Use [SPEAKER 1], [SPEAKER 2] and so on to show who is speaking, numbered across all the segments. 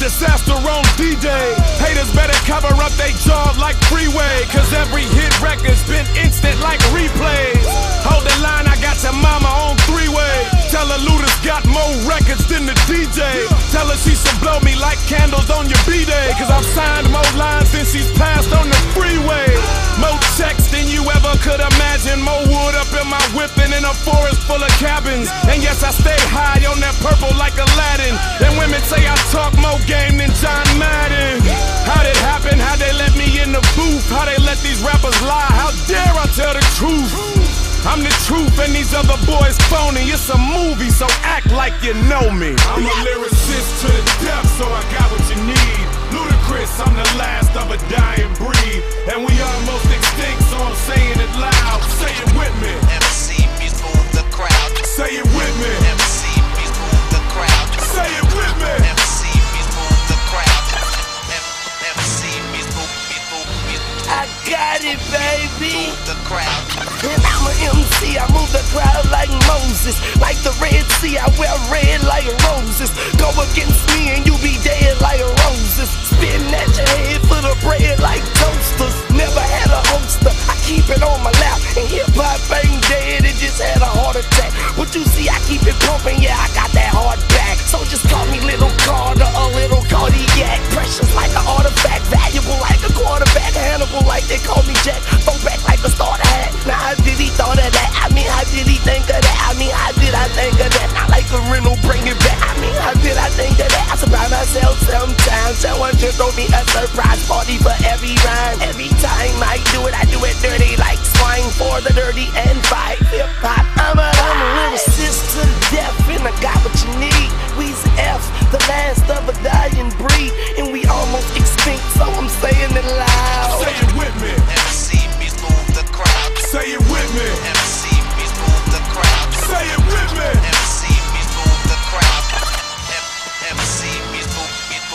[SPEAKER 1] disaster on D-Day. Haters better cover up they jaw like Freeway, cause every hit record's been instant like replays. Hold the line, I got your mama on three-way. Tell her Luda's got more records than the DJ. Tell her she should blow me like candles on your B-Day, cause I've signed more lines than she's passed on the freeway. More checks than you ever could imagine. More wood up in my whip than in a forest full of cabins. And yes, I stay high on that purple like Aladdin. And women say I talk more game than John Madden. How'd it happen? How'd they let me in the booth? How they let these rappers lie? How dare I tell the truth? I'm the truth and these other boys phony. It's a movie, so act like you know me. I'm a lyricist to the depth, so I got what you need. Ludacris, I'm the last of a dying breed. And we almost extinct, so I'm saying it loud. Say it with me.
[SPEAKER 2] MC Beats move the crowd.
[SPEAKER 1] Say it with me.
[SPEAKER 2] MC Beats move the crowd.
[SPEAKER 1] Say it with me.
[SPEAKER 2] MC Beats move the crowd. MC Beats move.
[SPEAKER 3] I got it, baby.
[SPEAKER 2] Move the crowd.
[SPEAKER 3] And I'm an MC, I move the crowd like Moses. Like the Red Sea, I wear red like roses. Go against me and you be dead like roses. Spitting at your head for the bread like toasters. Never had a holster, I keep it on my lap. And hip-hop ain't dead, it just had a heart attack. What you see, I keep it pumping, yeah, I got that hard back. So just call me Little Carter, a little Cardiac. Precious like an artifact, valuable like a quarterback. Hannibal like they call me Jack, throw back like a starter hat. Now how did he thought of that? I mean, how did he think of that? I mean, how did I think of that? Not like a rental, bring it back. I mean, how did I think of that? I surprise myself sometimes. Someone just throw me a surprise party for every rhyme. Every time I do it dirty like swine for the dirty and fight hip-hop. I'm a lyricist to the death, and I got what you need. We's F, the last of a dying breed, and we almost extinct, so I'm saying it loud.
[SPEAKER 1] Say it with me.
[SPEAKER 2] MC Beats move the crowd.
[SPEAKER 1] Say it with me.
[SPEAKER 2] MC Beats move the crowd.
[SPEAKER 1] Say it with me.
[SPEAKER 2] MC Beats move the crowd. MC Beats move.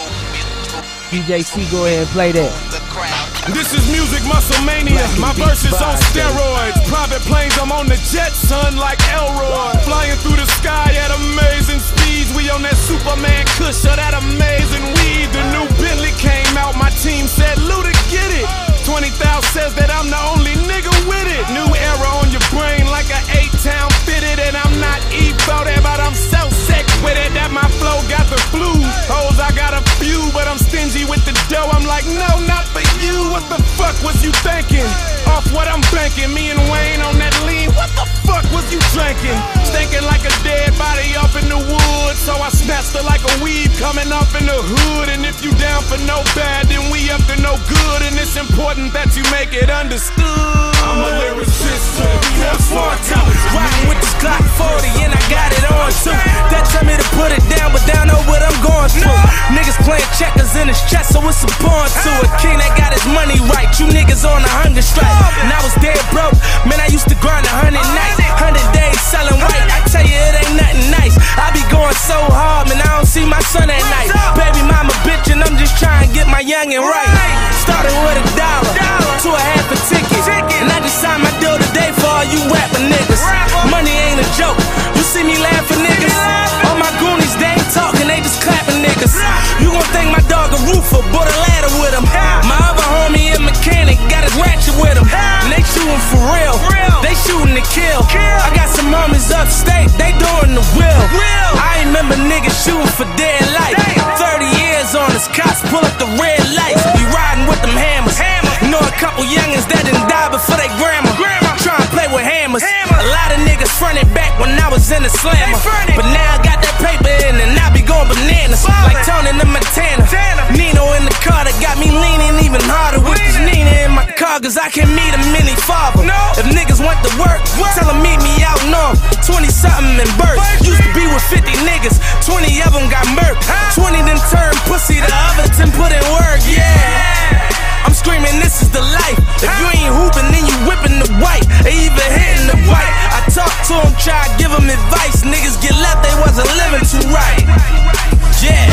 [SPEAKER 4] DJ C, go ahead and play that.
[SPEAKER 2] The crowd.
[SPEAKER 1] This is music muscle mania. My verse is on steroids. Private planes, I'm on the jet, son, like Elroy. Flying through the sky at amazing speeds. We on that Superman kush or that amazing weed. The new Bentley came out, my team said, Luda, get it. 20,000 says that I'm the only nigga with it. New era on your brain like an 8-town fitted. And I'm not E-voted, but I'm so sick with it that my flow got the flu. Hoes, I got a few, but I'm stingy with the dough. I'm like, no, not for you. What the fuck was you thinking? Off what I'm banking, me and Wayne on that lean. What the fuck was you drinking? Stinking like a dead body up in the woods. So I snatched her like a weed coming up in the hood. And if you down for no bad, then we up to no good. And it's important that you make it understood. I'm a lyricist to the death.
[SPEAKER 5] Riding with this Glock 40 and I got it on too. That tell me to put it down, but down know what I'm going through. Niggas playing checkers in his chest, so it's a pawn to it. King that got his money right, you niggas on a hunger strike. And I was dead broke, man, I used to grind 100 nights, 100 days selling white. I tell you, it ain't nothing nice. I be going so hard, man, I don't see my son at night. Baby mama bitch, and I'm just trying to get my youngin' right. Started with $1 to a half a ticket, and I just signed my deal today for all you rapper niggas. Money ain't a joke, you see me laughing niggas. All my goonies, they ain't talking, they just clapping niggas. You gon' think my dog a roofer, bought a ladder with him. My other homie a mechanic, got his ratchet with him. And they shooting for real, they shooting to kill. I got some homies upstate, they doing the will. I ain't remember niggas shooting for dead life. 30 years on us, cops pull up the red lights. Be riding with them hammers. Know a couple youngins that didn't die before they grandma. Try and play with hammers. A lot of niggas fronted back when I was in the slammer. But now I got that paper in and I be going bananas. Like Tony and Montana. Nino in the car that got me leaning even harder. With this Nina in my car, cause I can meet him any father. If niggas want to work, tell them meet me out north. 20 something in birth. Used to be with 50 niggas, 20 of them got murked. 20 then turned pussy, the other 10 put in work, yeah. I'm screaming, this is the life. If you ain't hooping, then you whipping the white, or even hitting the white. I talk to them, try to give them advice. Niggas get left, they wasn't living too right. Yeah,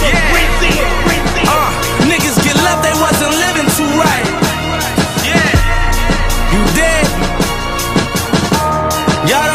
[SPEAKER 5] niggas get left, they wasn't living too right. Yeah, you dead. Y'all